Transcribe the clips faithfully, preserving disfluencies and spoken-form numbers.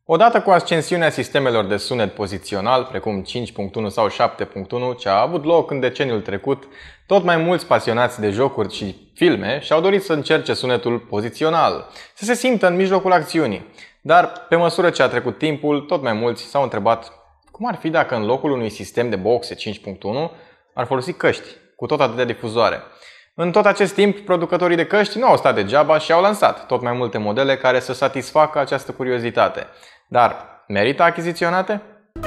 Odată cu ascensiunea sistemelor de sunet pozițional, precum cinci punct unu sau șapte punct unu, ce a avut loc în deceniul trecut, tot mai mulți pasionați de jocuri și filme și-au dorit să încerce sunetul pozițional, să se simtă în mijlocul acțiunii. Dar, pe măsură ce a trecut timpul, tot mai mulți s-au întrebat cum ar fi dacă în locul unui sistem de boxe cinci punct unu ar folosi căști cu tot atâtea difuzoare. În tot acest timp, producătorii de căști nu au stat degeaba și au lansat tot mai multe modele care să satisfacă această curiozitate. Dar merită achiziționate?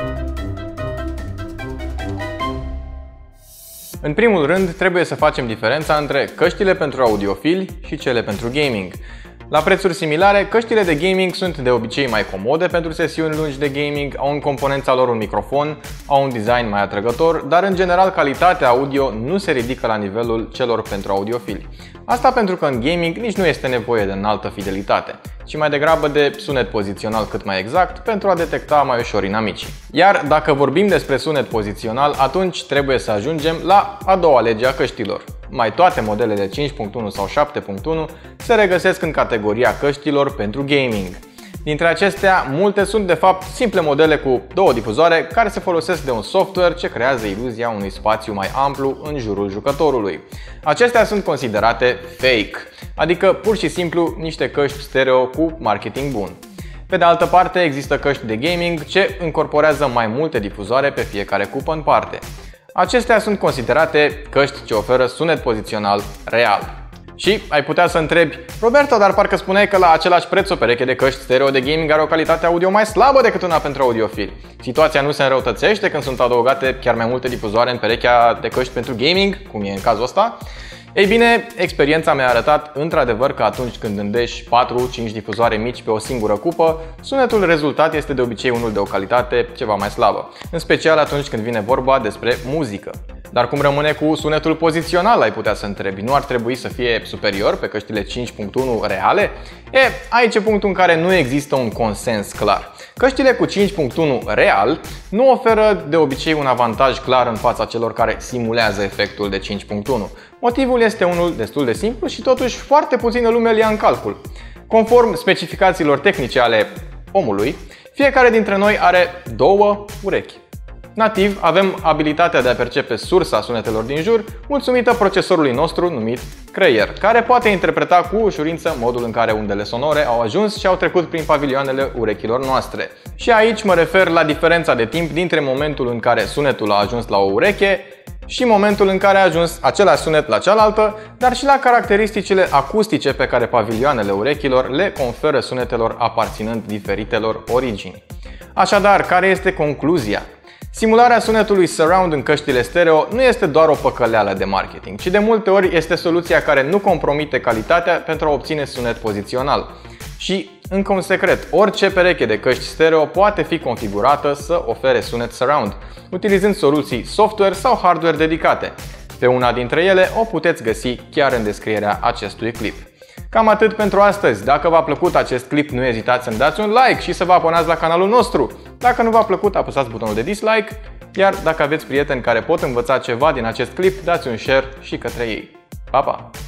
În primul rând, trebuie să facem diferența între căștile pentru audiofili și cele pentru gaming. La prețuri similare, căștile de gaming sunt de obicei mai comode pentru sesiuni lungi de gaming, au în componența lor un microfon, au un design mai atrăgător, dar în general calitatea audio nu se ridică la nivelul celor pentru audiofili. Asta pentru că în gaming nici nu este nevoie de înaltă fidelitate, ci mai degrabă de sunet pozițional cât mai exact pentru a detecta mai ușor inamicii. Iar dacă vorbim despre sunet pozițional, atunci trebuie să ajungem la a doua lege a căștilor. Mai toate modelele cinci punct unu sau șapte punct unu se regăsesc în categoria căștilor pentru gaming. Dintre acestea, multe sunt de fapt simple modele cu două difuzoare care se folosesc de un software ce creează iluzia unui spațiu mai amplu în jurul jucătorului. Acestea sunt considerate fake, adică pur și simplu niște căști stereo cu marketing bun. Pe de altă parte, există căști de gaming ce încorporează mai multe difuzoare pe fiecare cupă în parte. Acestea sunt considerate căști ce oferă sunet pozițional real. Și ai putea să întrebi, Roberto, dar parcă spuneai că la același preț o pereche de căști stereo de gaming are o calitate audio mai slabă decât una pentru audiofili. Situația nu se înrăutățește când sunt adăugate chiar mai multe difuzoare în perechea de căști pentru gaming, cum e în cazul ăsta? Ei bine, experiența mi-a arătat într-adevăr că atunci când îndeși patru cinci difuzoare mici pe o singură cupă, sunetul rezultat este de obicei unul de o calitate ceva mai slabă, în special atunci când vine vorba despre muzică. Dar cum rămâne cu sunetul pozițional, ai putea să întrebi, nu ar trebui să fie superior pe căștile cinci punct unu reale? E, aici e punctul în care nu există un consens clar. Căștile cu cinci punct unu real nu oferă de obicei un avantaj clar în fața celor care simulează efectul de cinci punct unu. Motivul este unul destul de simplu și totuși foarte puțină lume îl ia în calcul. Conform specificațiilor tehnice ale omului, fiecare dintre noi are două urechi. Nativ, avem abilitatea de a percepe sursa sunetelor din jur, mulțumită procesorului nostru numit creier, care poate interpreta cu ușurință modul în care undele sonore au ajuns și au trecut prin pavilioanele urechilor noastre. Și aici mă refer la diferența de timp dintre momentul în care sunetul a ajuns la o ureche și momentul în care a ajuns același sunet la cealaltă, dar și la caracteristicile acustice pe care pavilioanele urechilor le conferă sunetelor aparținând diferitelor origini. Așadar, care este concluzia? Simularea sunetului surround în căștile stereo nu este doar o păcăleală de marketing, ci de multe ori este soluția care nu compromite calitatea pentru a obține sunet pozițional. Și, încă un secret, orice pereche de căști stereo poate fi configurată să ofere sunet surround, utilizând soluții software sau hardware dedicate. Pe una dintre ele o puteți găsi chiar în descrierea acestui clip. Cam atât pentru astăzi. Dacă v-a plăcut acest clip, nu ezitați să-mi dați un like și să vă abonați la canalul nostru. Dacă nu v-a plăcut, apăsați butonul de dislike, iar dacă aveți prieteni care pot învăța ceva din acest clip, dați un share și către ei. Pa, pa!